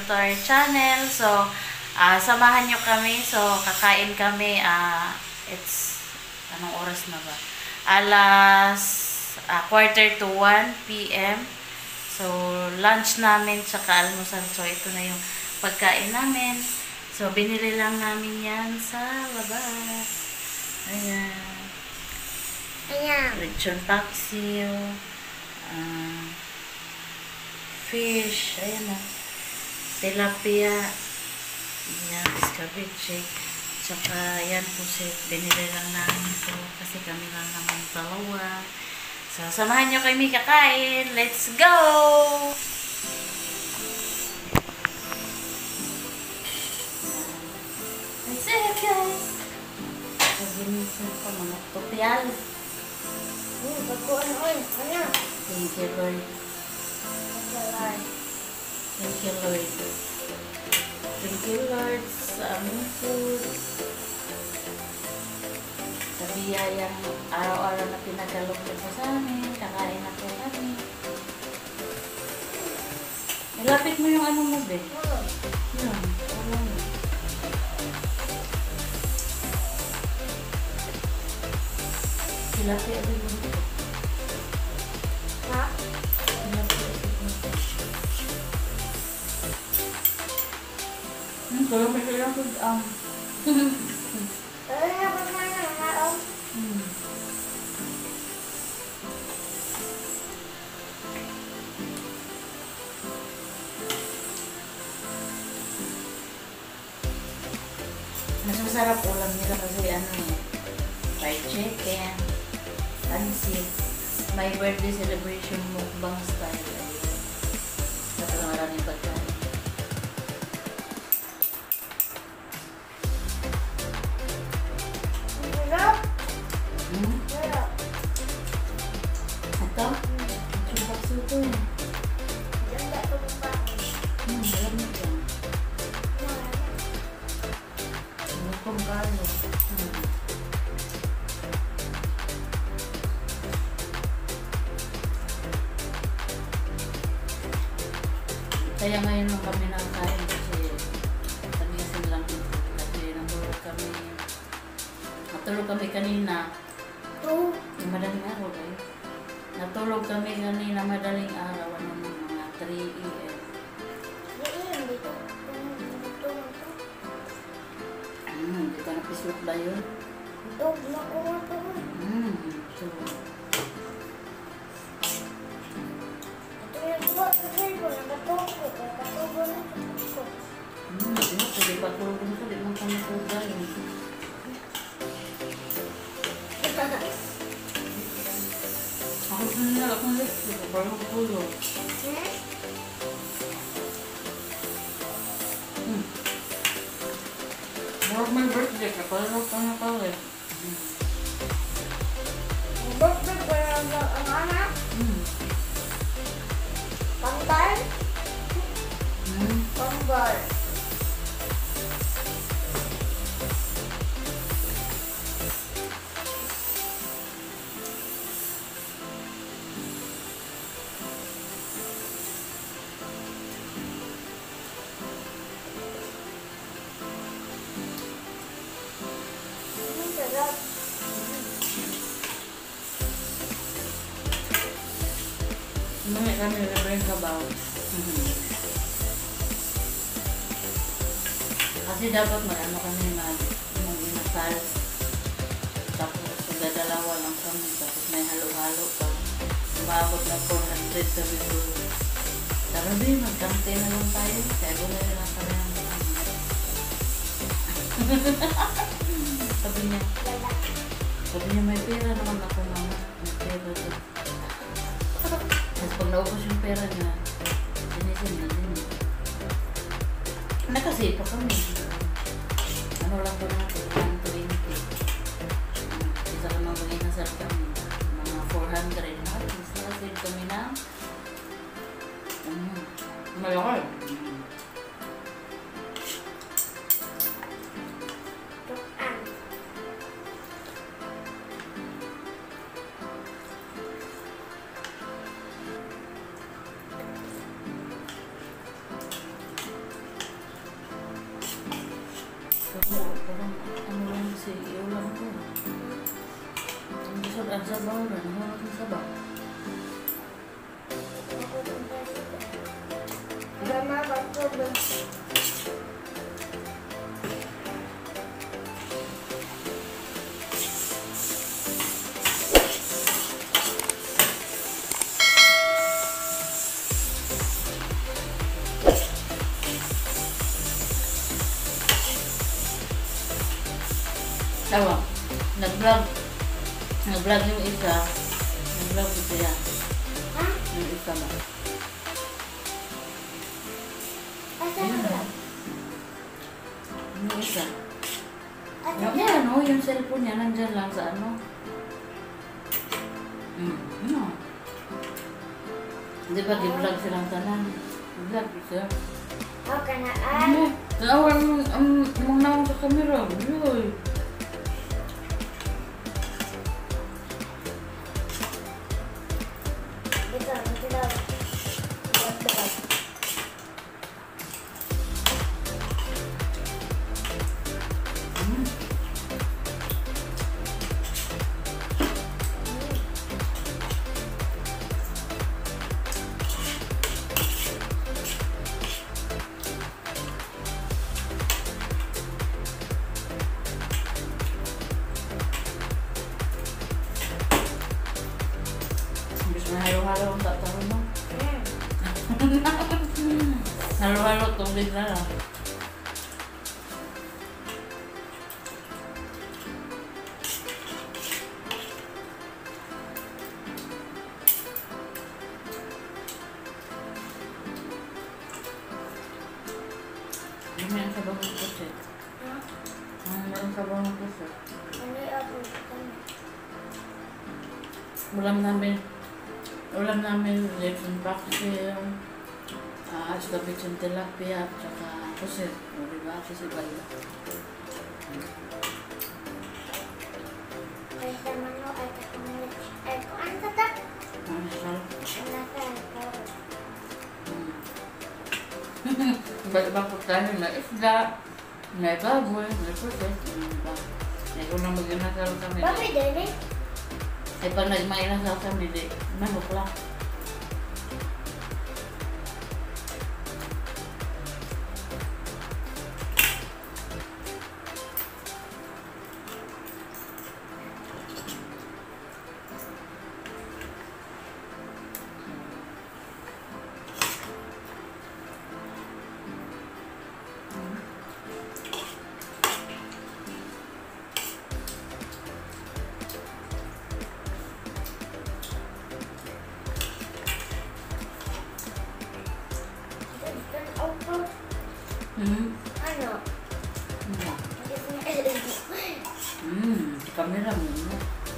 welcome to our channel. So, samahan nyo kami. So, kakain kami. It's, anong oras na ba? Alas, quarter to 1 p.m. So, lunch namin, tsaka almusal. So, ito na yung pagkain namin. So, binili lang namin yan sa labas. Ayan. Ayan. Lechon paksiw. Fish. Ayan na. Tilapia. Ayan, escabeche. Tsaka, ayan po binili lang namin ito. Kasi kami lang naman dalawa. So, samahan nyo kami kakain. Let's go! Let's see it, guys. Pag-inisin ko, mga tupial. Baguan oil. Ano? Thank you, Lord. Thank you, Lord. Thank you, Lord, sa aming food. Sa biyayang araw-araw na pinagalog mo sa amin. Kakain na po kami. Ilapit mo yung ano mo, be. Yun. Wala mo. Ilapit mo yung Ha? Kalau misalnya aku mas masarap ulam nila kasi ano fried chicken, pansit, my birthday celebration mukbang style. Tapos maraming pagkain. Ito? Chupak suto eh. Alam mo dyan. Mukhang kalo. Kaya ngayon lang kami nakakain kasi pag-isin lang dito. Kasi natulog kami kanina. Madaling araw kayo. Natulog kami kanina madaling araw. Ano mga 3 a.m. Hindi ka napislok ba yun? So, pwede pa tulog mo sa di mo kami tulog yun. Ako kanina akong lipstick, parang tulog. More of my birthday, kapalaw ka na pala. Birthday ko lang ang anak. Pambal? Pambal. Sarap. Mamaya kami nalabayin ka ba? Kasi dapat mag-ano kami mag-inasal. Tapos dadalawa lang kami. Tapos may halo-halo pa. Umabot na 400 sabi ko. Tarabi, magkante na lang tayo. Kaya gulay lang kami ng Sabi niya, may pera naman ako mama. May pera to. Tapos pag naubos yung pera niya, sinisin na din. Nakasipa kami. Ano lang ba natin? 120. Isa ka naman mag-inasal kami. Mga 400 na. Tapos nakasave kami na. Malaki. Oo, parang ano lang si ulam ko. Ang sabaw na, nahulog ng sabaw. Mama, pagkubos. Tawa, nag-vlog yung isa. Nag-vlog ito yan. Ha? Yung isa ba? Asan ang vlog? Yung isa. Asan Yung ang ano, yung cellphone niya nandyan lang sa ano. No. Di ba di-vlog silang tanan? Vlog isa. Oh, kanaan. Ano? Tawag ang naong sa kamera. Yoy. Ito, ito daw. Ito. Bis na halo-halo ang tatawag mo. Mm. Halo-halo tubig na lang. Ano yung sabaw ng pusit? Ha? Ano yung sabaw ng pusit? Ano yung ako? Ulam namin lips and paksiw, escabich and tilapia, at saka pusit. O diba? Kasi iba-iba. Ay, sa mano, ay kakumalit. Ay, kung ano ka ta? Ano sarap? Ang nasa, Iba-iba po tayo na isda, may baboy, may pusit, diba? Kung nang mag-inasal kami. Bakit din eh? Eh, pag nag-mainasal kami, di, manok lang. Ano? Ano? Hindi ko na Kamera mo na.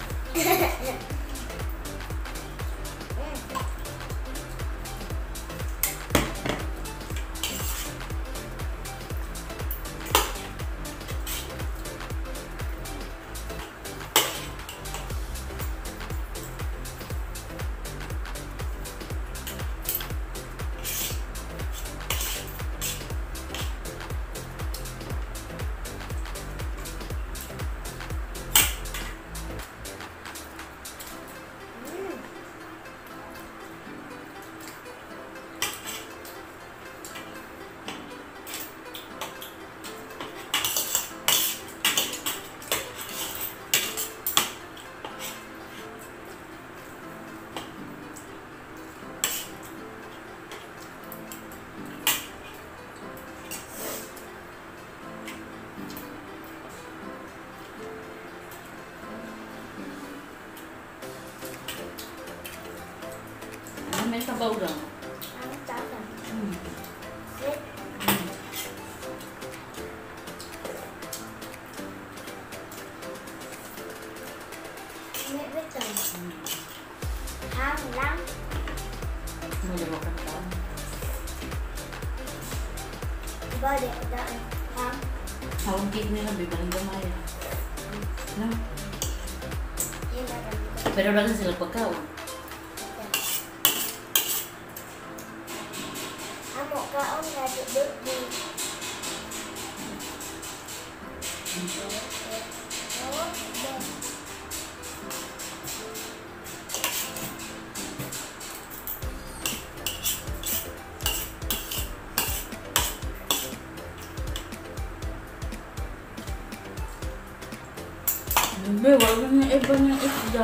May sabaw lang. Ang tata. Mm. Sit. May bito. Hang lang. Maliwakan ka. Diba, di ko daan. Hang. Hawang cake nila, bibaling gamay. No? Yun na lang. Pero lang sila pagkaon. Amo kaon na di. Bebe, wala na iba ng isda.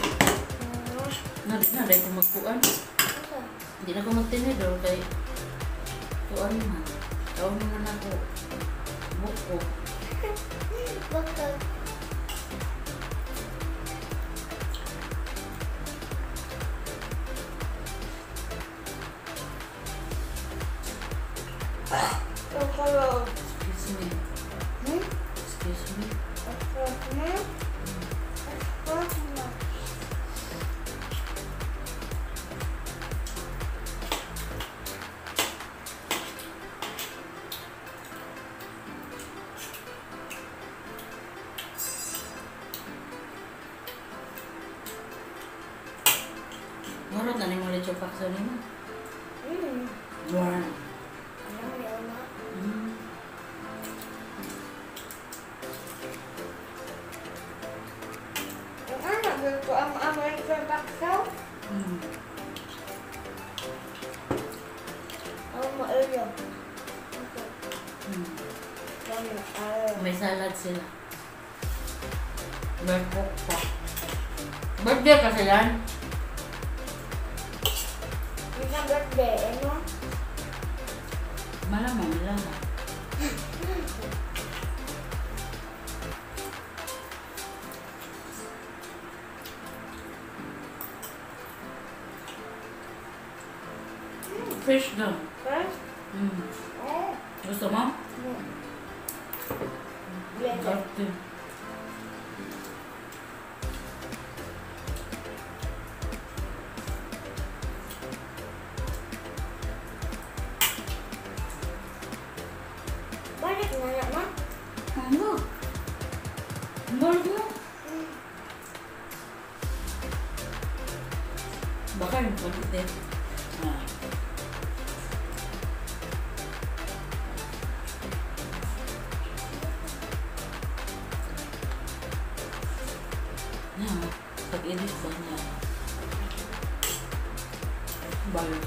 Dahil ko magkuan. Hindi na ko magtinidor kay kuan man. Taon naman ako. Buko. Bakit? Excuse me. Excuse me. Marot na ni mo lechon paksa ni mo. Wow. May salad sila. May pork pa. Birthday ka sila? Malamang, malamang. Fish daw. Gusto mo? Sarap din. Balik na naman. Ano? Balik mo? Baka yung balik din. Pag-edit ba niya? Balik.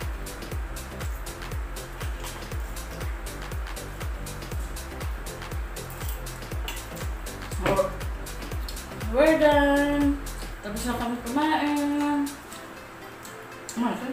We're done! Tapos na kami kumain. Kumain?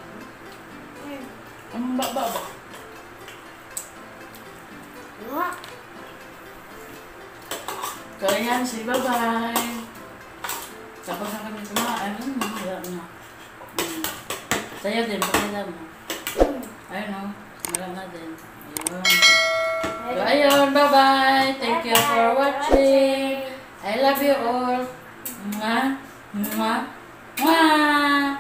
Ang baba. So, ayan, say bye-bye. Tapos na kami kumain. Wala na. Sa'yo din, pakila mo. Ayun o. Wala na din. Ayun. So, ayun, bye-bye. Thank you for watching. I love you all. Mwah. Mwah. Mwah.